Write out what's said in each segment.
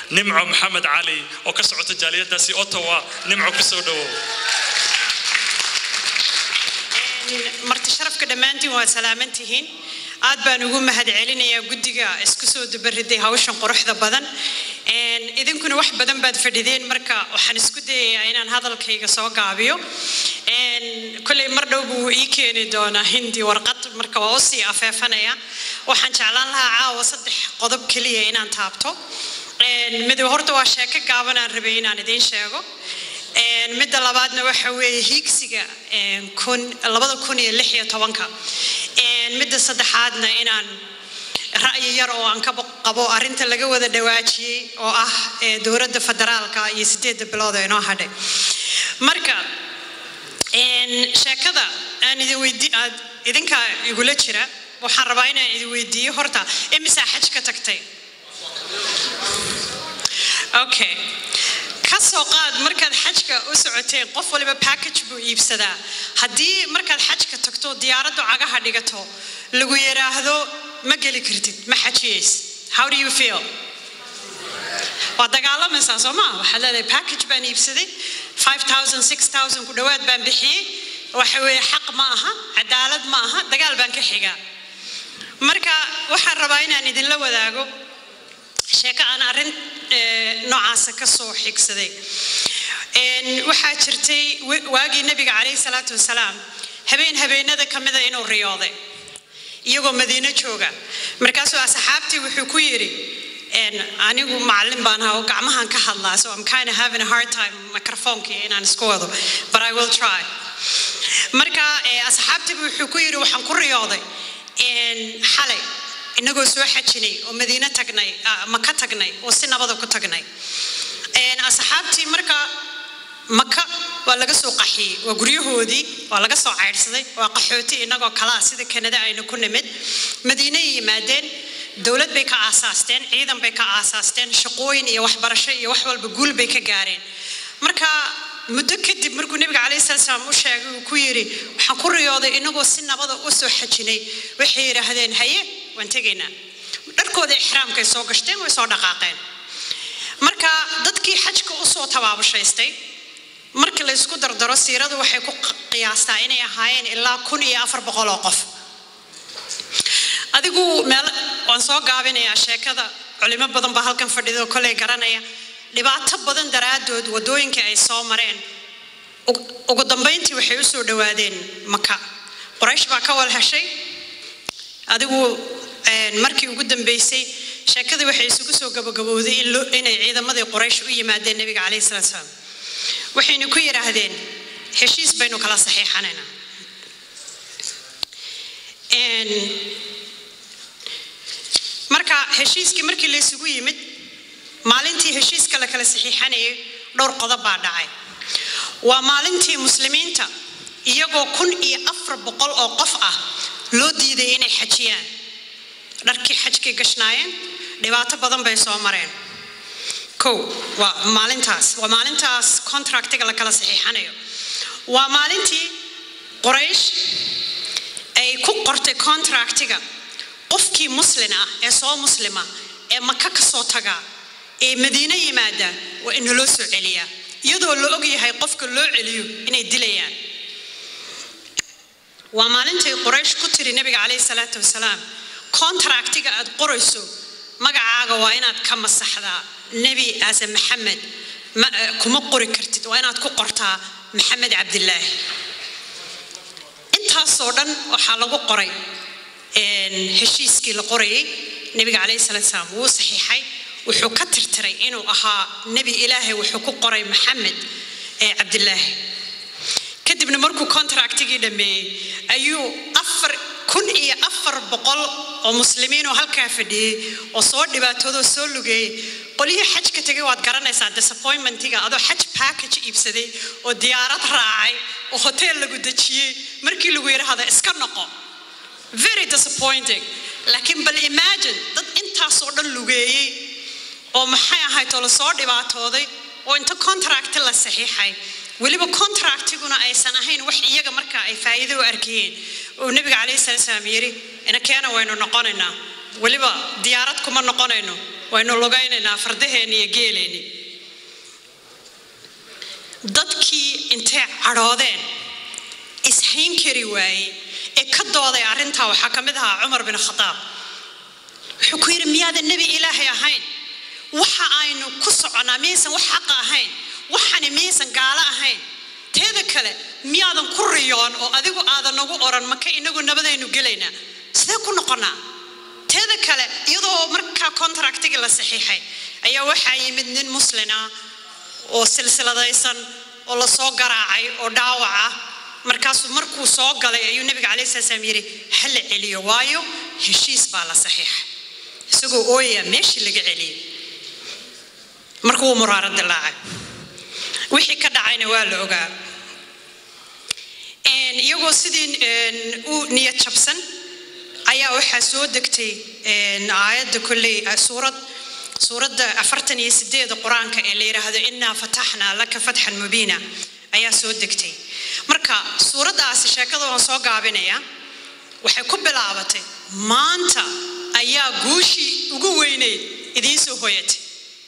nimco maxamed cali oo ka socota jaaliyadaasi Ottawa nimco ku soo dhawow marti sharafka dhamaantiin waa salaamantihiin aad baan ugu mahadcelinayaa guddiga isku soo dabariday hawshan quruxda badan idinkuna wax badan baad fadhideen marka waxaan isku dayayaa inaan hadalkayga soo gaabiyo kulay mar dhow buu ii keeni doonaa hindi warqad marka waa u sii afeefanaya waxaan jeclaan lahaa caawa 3 qodob kaliya inaan taabto mid horta waa sheeko gaaban aan rabay inaan idin sheego midda labaadna waxa weeye hiigsiga 2016 midda saddexaadna inaan ra'yi yar oo aan ka qabo arinta laga wada dhawaajiyay oo ah dowladda federaalka iyo 8 bilood ee noo hadhay marka sheekada aan idinka igula jira waxaan rabaa inaan idin weydiiyo horta imisa xaj ka tagtay okay kasoo qaad markaad xajka u socoteen qof waliba package buu iibsadaa haddii markaad xajka tagto diyaaraddu cagaha dhigato lagu yiraahdo ma geli kartid ma xajiyeys how do you feel waa dagaalamaysaa soo maa waxaad leedahay package baan iibsaday 5000 6000 ku dhawaad baan bixiyey waxa weeye xaq ma aha cadaalad ma aha dagaal baan ka xigaa marka waxaan rabaa inaan idinla wadaago sheeko aan arrin noocaas ka soo xigsaday waxaa jirtay waagii nabiga calayhi salaatu wasalaam habeenada kamida inuu riyooday iyagoo Madiina jooga markaasuu asxaabtii wuxuu ku yiri anigu macallin baan ahaa oo gacmahan ka hadlaa so I'm kind of having a hard time microphone-kii inaan isku wado but I will try marka asxaabtii wuxuu ku yiri waxaan ku riyooday xalay inagoo soo xajinay oo Madiina tagnay Maka tagnay oo si nabad ku tagnay asxaabtii marka Maka waa laga soo qaxiyay waa guryahoodii waa laga soo cayrsaday waa qaxooti inagoo kala sida Canada ayna ku nimid Madiina yimaadeen dawlad bay ka aasaasteen ciidan bay ka aasaasteen shaqooyin iyo waxbarasho iyo wax walba guul bay ka gaareen marka muddo kadib markuu nabiga calayhi salaam u sheegay uu ku yiri waxaan ku riyooday inagoo si nabad u soo xajinay waxay yiraahdeen haye waan tagaynaa dharkooda ihraamkay soo gashteen way soo dhaqaaqeen marka dadkii xajka u soo tabaabushaystay markii la isku dardaro siiradu waxay ku qiyaastaa inay ahaayeen ilaa 1400 oo qof adigu meel waan soo gaabinayaa sheekada culimo badan baa halkan fadhido kolay garanaya dhibaato badan daraadood wadooyinka ay soo mareen ugu dambeyntii waxay u soo dhawaadeen Maka Quraysh baa ka wal heshay adigu markii ugu dambeysay sheekada waxay isugu soo gabagabowday inay ciidamadii Quraysh u yimaadeen nabiga calayhi salaam waxayna ku yiraahdeen heshiis baynu kala saxiixanaynaa marka heshiiskii markii la isugu yimid maalintii heshiiska la kala saxiixanayay dhowr qodob baa dhacay waa maalintii muslimiinta iyagoo 1400 oo qof ah loo diiday inay xajiyaan dharkii xajkii gashnaayeen dhibaato badan bay soo mareen waa maalintaas contractiga la kala saxiixanayo waa maalintii Quraysh ay ku qortay contractiga qofkii muslim ah ee soo muslima ee Maka ka soo taga ee Madiina yimaada waa in loo soo celiyaa iyadoo la og yahay qofka loo celiyo inay dilayaan waa maalintii Quraysh ku tiri nabiga calayhi salaatu wasalaam contractiga aad qorayso magacaaga waa inaad ka masaxdaa nabi aasa Maxamed kuma qori kartid waa inaad ku qortaa Maxamed Cabdillah intaas oo dhan waxa lagu qoray heshiiskii la qorayay nabiga calayhi salaam wuu saxiixay wuxuu ka tirtiray inuu ahaa nabi ilaahay wuxuu ku qoray Maxamed Cabdillah kadibna markuu contractigii dhameeyay ayuu 1400 oo muslimiin oo halka fadhiyay oo soo dhibaatoodo soo lugay qoliyo xajka tagay waad garanaysaa disappointmentiga adoo xaj package iibsaday oo diyaarad raacay oo hotel lagu dajiyay markii lagu yiraahdo iska noqo very disappointing laakiin bal imagine dad intaas oo dhan lugeeyay oo maxay ahayd oo la soo dhibaatooday oo inta contract la saxiixay waliba contractiguna aysan ahayn wax iyaga marka ay faa'iido u arkayeen oo nabiga calayhi salaam yiri ina keena waynu noqonaynaa waliba diyaarad kuma noqonayno waynu lugaynayna fardaheena iyo geeleeni dadkii intee cadhoodeen ishayn kari waayey ee ka dooday arrintaa waxaa ka mid ahaa Cumar bin Khataab wuxuu ku yiri miyaadan nabi ilaahay ahayn waxa aynu ku soconaa miyaysan wax xaq ahayn waxani miyaysan gaalo ahayn teeda kale miyaadan ku riyoon oo adigu aadan nagu oran maka inagu nabadaynu gelaynaa sidee ku noqonaa teeda kale iyadoo markaa contractiga la saxiixay ayaa waxaa yimid nin muslim ah oo silsiladaysan oo la soo garaacay oo dhaawac ah markuu soo galay ayuu nabiga calayhi salaam yiri hal celiyo waayo heshiis baa la saxiixay isagoo ooya meeshii laga celiyay markuu muraarad dilaacay wixii ka dhacayna waa la ogaa iyagoo sidii u niyad jabsan ayaa waxaa soo degtay aayadda kulley suuradda 48 quraanka ee la yiraahdo inna fatahna laka fathan mubina ayaa soo degtay marka suuradaas sheekada waan soo gaabinaya waxay ku bilaabatay maanta ayaa guushi ugu weyneyd idin soo hooyatay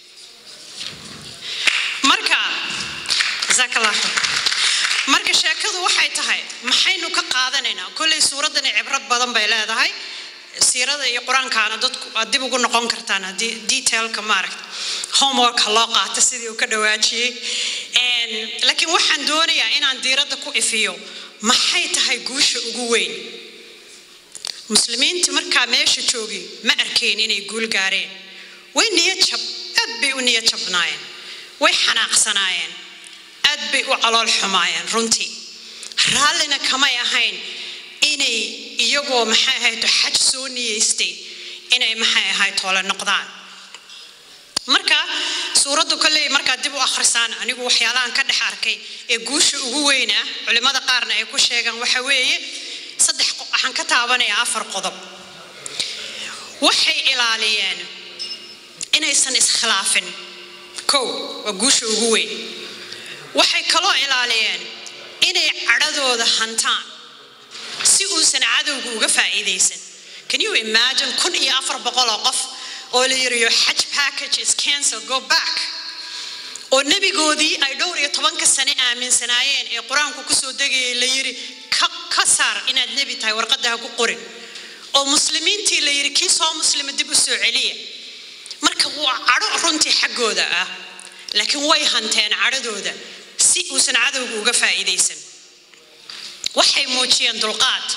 marka zakallahu marka sheekadu waxay tahay maxaynu ka qaadanaynaa kulley suuradan cibrad badan bay leedahay siirada iyo quraankaana dadku dib ugu noqon kartaan hadii detailka maaragtay homework loo qaato sidii uu ka dhawaajiyay laakiin waxaan doonayaa inaan diiradda ku ifiyo maxay tahay guusha ugu weyn muslimiinta markaa meesha joogay ma arkeen inay guul gaareen way niyad jab aad bay u niyad jabnaayeen way xanaaqsanaayeen aad bay u calool xumaayeen runtii raallina kamay ahayn inay iyagoo maxay ahayd xaj soo niyeystay inay maxay ahayd toole noqdaan marka suuradu kale marka dib u akhrisaan anigu waxyaalahan ka dhex arkay ee guusha ugu weyn ah culimada qaarna ay ku sheegaan waxa weeye waxaan ka taabanayaa 4 qodob waxay ilaaliyeen inaysan iskhilaafin waa guusha ugu weyn waxay kaloo ilaaliyeen inay cadhadooda hantaan si uusan cadowga uga faa'iideysan can you imagine 1400 qof oo la yirayo hajj package is cancelled go back oo nabigoodii ay dhowr iyo 10 sano aaminsanaayeen ee quraanku ku soo degayay la yiri ka saar inaad nabi tahay warqadaha ku qorin oo muslimiintii la yiri kii soo muslima dib u soo celiya marka waa cadho runtii xaggooda ah laakiin way hanteen cadhadooda si uusan cadowga uga faa'iideysan waxay muujiyeen dulqaad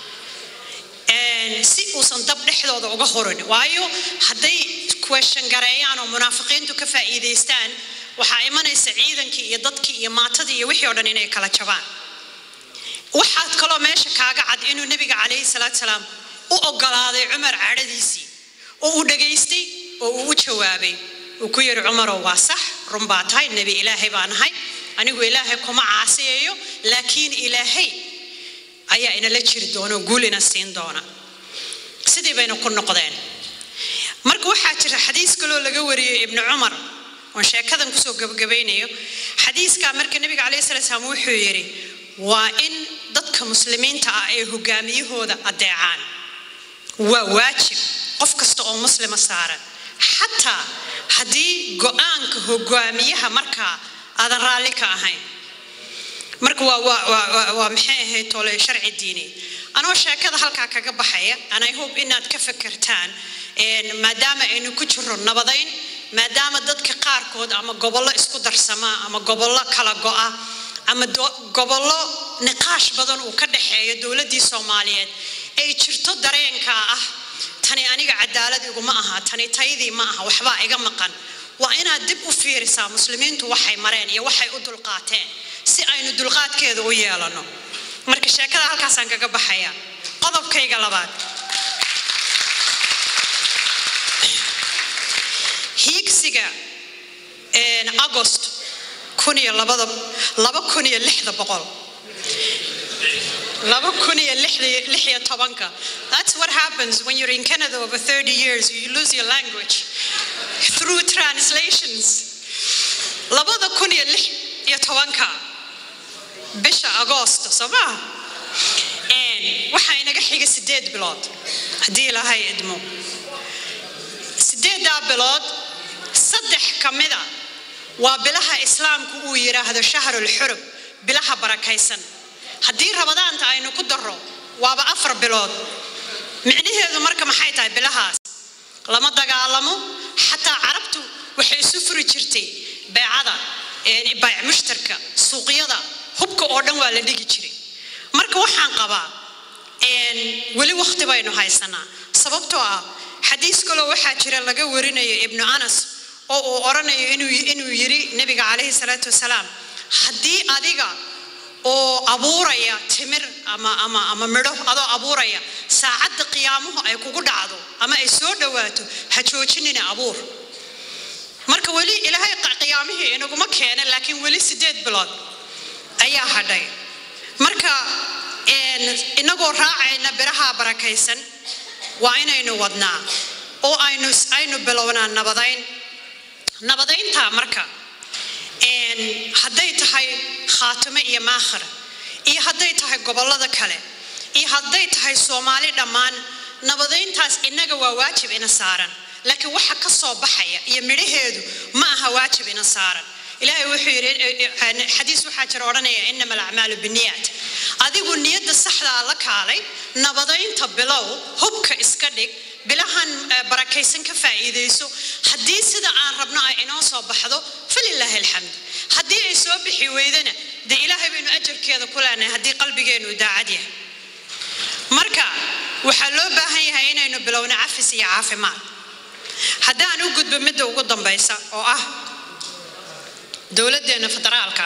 si uusan dab dhexdooda uga horin waayo haday question gareeyaan oo munaafiqiintu ka faa'iideystaan waxa imanaysa ciidankii iyo dadkii iyo maatadii iyo wixii oo dhan inay kala jabaan waxaad kaloo meesha kaaga cad inuu nabiga calayhi salaatu salaam u ogolaaday Umar cadhadiisii oo uu dhageystay oo uu jawaabay uu ku yiri Umar waa sax run baa tahay nabi ilaahay baan ahay anigu ilaahay kuma caasiyeeyo laakiin ilaahay ayaa ina la jiri doono guulina siin doona sidii bayna ku noqdeen marka waxa jira xadiis kale oo laga wariyay ibn Umar oo sheekadan ku soo gabagabeynayo xadiiska marka nabiga calayhi salaam wuxuu yiri waa in dadka muslimiinta ah ay hogaamiyahooda adeecaan waa waajib qof kasta oo muslima saaran xataa hadii go'aanka hogaamiyaha marka aadan raali ka ahayn marka waa maxay ahayd tole sharci diini anoo sheekada halka kaga baxaya and I hope inaad ka fikirtaan maadaama aynu ku jiro nabadayn maadaama dadka qaarkood ama gobollo isku darsama ama gobollo kala go'a ama gobollo niqaash badan uu ka dhaxeeyo dawladii Soomaaliyeed ay jirto dareenka ah tani aniga cadaalad iguma aha tani taydii ma aha waxba iga maqan waa inaad dib u fiirisaa muslimiintu waxay mareen iyo waxay u dulqaateen si aynu dulqaadkeeda u yeelano marka sheekada halkaas aan kaga baxaya qodobkayga labaad higsiga August 2016 that's what happens when you're in Canada over 30 years you lose your language through translations 2016 bisha August sabaa waxa inaga xiga 8 bilood hadii ilaahay idmo sideedaa bilood saddex ka mida waa bilaha islaamku uu yiraahdo shahrul xurum bilaha barakaysan haddii rabadaanta aynu ku darro waaba 4 bilood micnaheedu marka maxay tahay bilahaas lama dagaalamo xataa carabtu waxay isu furi jirtay beecada baac mushtarka suuqyada hubka oo dhan waa la dhigi jiray marka waxaan qabaa wali waqti baynu haysanaa sababtoo ah xadiis kale waxa jira laga warinayo ibn Anas oo uu oranayo inuu yiri nabiga kaleey salaatu wasalaam hadii adiga oo abuuraya timir ama midho adoo abuuraya saacada qiyaamaha ay kugu dhacdo ama ay soo dhawaato ha joojinina abuur marka wali ilaahay qiyaamihii inaguma keenay laakiin wali 8 bilood ayaa hadhay marka inagoo raacayna biraha barakaysan waa inaynu wadnaa oo aynu bilownaa nabadaynta marka hadday tahay khaatime iyo maakhir iyo hadday tahay gobolada kale iyo hadday tahay Soomaali dhamaan nabadayntaas inaga waa waajib ina saaran laakiin waxa ka soo baxaya iyo midhaheedu ma aha waajib ina saaran ilaahay wuxuu yiri xadiis waxa jira oranaya innamal a'maalu binniyat adigu niyada saxda la kaalay nabadaynta bilow hubka iska dhig bilahan barakaysan ka faa'iideyso hadii sida aan rabno ay inoo soo baxdo falillahi alhamd hadii ay soo bixi weydana de ilaahay baynu ajarkeeda ku leenahay hadii qalbigeenu daacad yahay marka waxa loo baahan yahay inaynu bilowna cafis iyo caafimaad haddaan u gudbo mid ugu dambaysa oo ah dawladdeena federaalka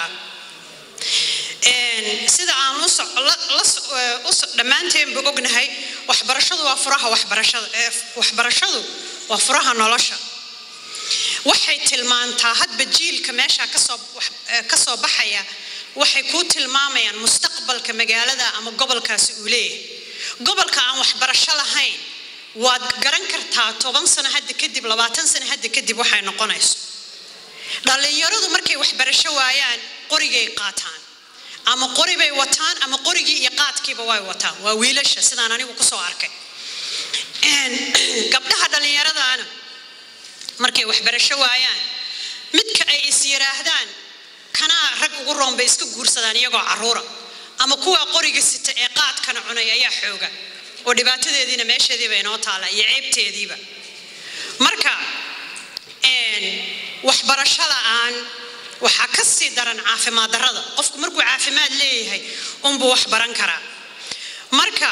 sida aan dhamaanteen ognahay waxbarashadu waa furaha waxbarashadu waa furaha nolosha waxay tilmaantaa hadba jiilka meesha ka soo baxaya waxay ku tilmaamayaan mustaqbalka magaalada ama gobolkaasi uu leeyahay gobolka aan waxbarasho lahayn waad garan kartaa 10 sano hadda kadib 20 sano hadda kadib waxay noqonayso dhalinyaradu markay waxbarasho waayaan qorigay qaataan ama qori bay wataan ama qorigii iyo qaadkiiba way wataan waa wiilasha sidaan anigu ku soo arkay gabdhaha dhalinyaradaana markay waxbarasho waayaan midka ay is yiraahdaan kana rag ugu roonbay iska guursadaan iyagoo caruura ama kuwa qoriga sita ee qaadkana cunay ayaa xooga oo dhibaatadeediina meesheediiba inoo taala iyo ceebteediiba marka waxbarasho la'aan waxa ka sii daran caafimaad darrada qofku markuu caafimaad leeyahay buu wax baran karaa marka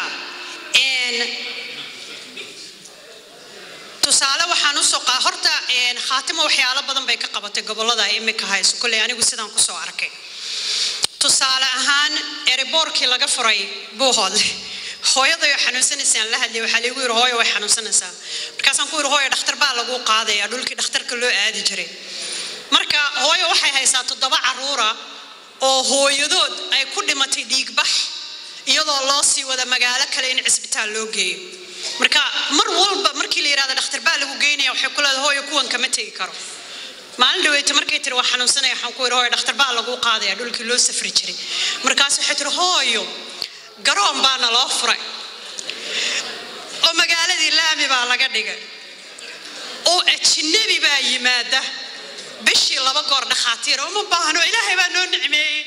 tusaale waxaan u soo horta khaatimo waxyaalo badan bay ka qabatay gobolada ay imika hayso kulay anigu sidaan ku soo arkay tusaale ahaan airportkii laga furay Buuhoodle hooyada xanuunsanaysan la hadlay waxa lagu yiri hooyo way xanuunsanaysaa markaasaan ku yiri hooyo dhakhtar baa lagu qaadaya dhulkii dhakhtarka loo aadi jiray marka hooyo waxay haysaa 7 caruura oo hooyadood ay ku dhimatay dhiig bax iyadoo loo sii wada magaalo kale in cisbitaal loo geeyo marka mar walba markii la yiraahdo dhakhtar baa lagu geynaya waxay ku leedahay hooyo kuwan kama tagi karo maalin dhaweeyta markay tiri waa xanuunsanaya waxaan ku yiri hooyo dhakhtar baa lagu qaadaya dhulkii loo safri jiray markaas waxay tiri hooyo garoon baana loo furay oo magaaladii laami baa laga dhigay oo ajnabi baa yimaada bishii 2 goor dhakhaatiir oo ma baahno ilaahay baa noo nicmeeyay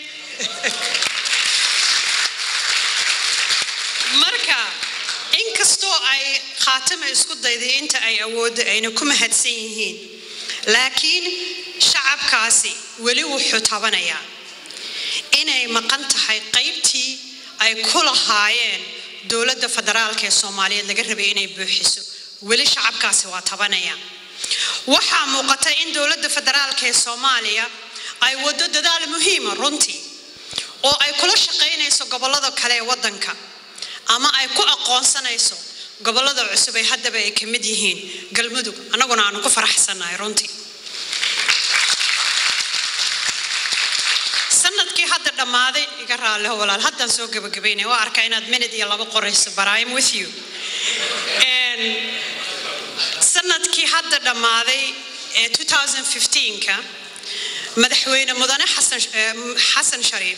marka inkastoo ay khaatimo isku dayday inta ay awood ayna ku mahadsan yihiin laakiin shacabkaasi wali wuxuu tabanayaa inay maqan tahay qaybtii ay ku lahaayeen dawladda federaalka ee Soomaaliyeed laga rabay inay buuxiso wali shacabkaasi waa tabanaya waxa muuqata in dawladda federaalka ee Soomaaliya ay wado dadaal muhiim ah runtii oo ay kula shaqeynayso gobolada kale ee wadanka ama ay ku aqoonsanayso gobolada cusub ee haddaba ay ka mid yihiin galmudug anaguna aan ku faraxsanahay runtii sanadkii hadda dhamaaday iga raali walaal haddaan soo gabagabeynay waa arkaa inaad minute iyo 2 qorayso but I am with you sanadkii hadda dhamaaday 2015ka madaxweyne mudane Xasan Shariif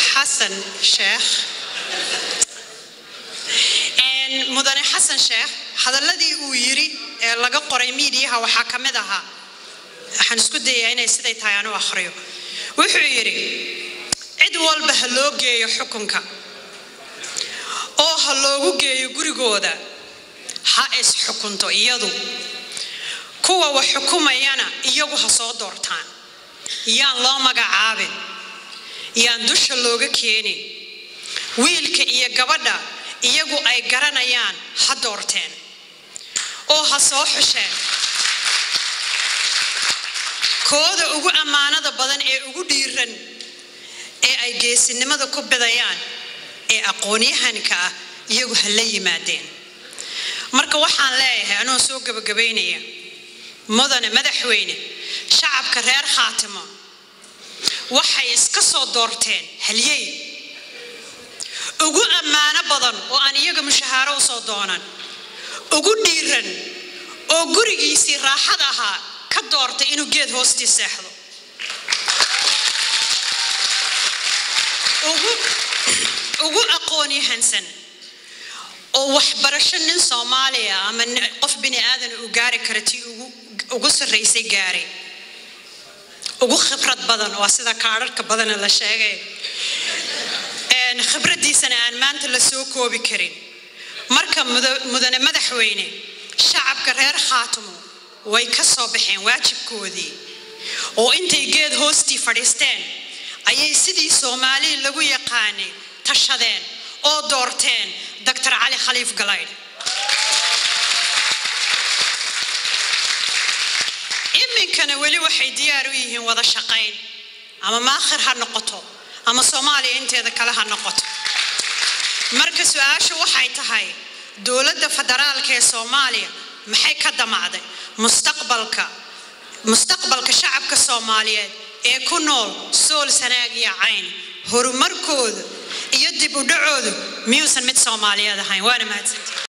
Sheikh mudane Xasan Sheikh hadalladii uu yiri ee laga qoray meediyaha waxa kamid ahaa waxaan isku dayaa inay siday tahay aan u akhriyo wuxuu yiri cid walba ha loo geeyo xukunka oo ha loogu geeyo gurigooda ha is xukunto iyadu kuwa wax xukumayana iyagu ha soo doortaan yaan loo magacaabin yaan dusha looga keenin wiilka iyo gabadha iyagu ay garanayaan ha doorteen oo ha soo xusheen kooda ugu amaanada badan ee ugu dhiiran ee ay geesinimada ku bidayaan ee aqoonyahanka ah iyagu ha la yimaadeen marka waxaan leeyahay anoo soo gabagabeynaya mudane madaxweyne shacabka reer Khaatimo waxay iska soo doorteen halyey ugu amaana badan oo aan iyaga mushahaaro u soo doonan ugu dhiiran oo gurigiisii raaxada ahaa ka doortay inuu geed hoostiisa seexdo ugu aqoonyahansan oo waxbarasho nin Soomaaliya ama qof bini aadan uu gaari karti ugu sareysay gaaray ugu khibrad badan oo sida kaararka badan la sheegay khibradiisana aan maanta la soo koobi karin marka mudane madaxweyne shacabka reer Khaatimo way ka soo baxeen waajibkoodii oo intay geed hoostii fadhiisteen ayay sidii Soomaali lagu yaqaanay tashadeen oo doorteen Dr. Ali Khaliif Galayd iminkana wali waxay diyaar u yihiin wada shaqayn ama maakhir ha noqoto ama Soomaaliya inteeda kale ha noqoto marka su'aashu waxay tahay dawladda federaalka ee Soomaaliya maxay ka damacday mustaqbalka shacabka Soomaaliyeed ee ku nool Sool Sanaag iyo Cayn horumarkooda iyo dib u dhacooda miyuusan mid Soomaaliyeed ahayn waana mahadsantahay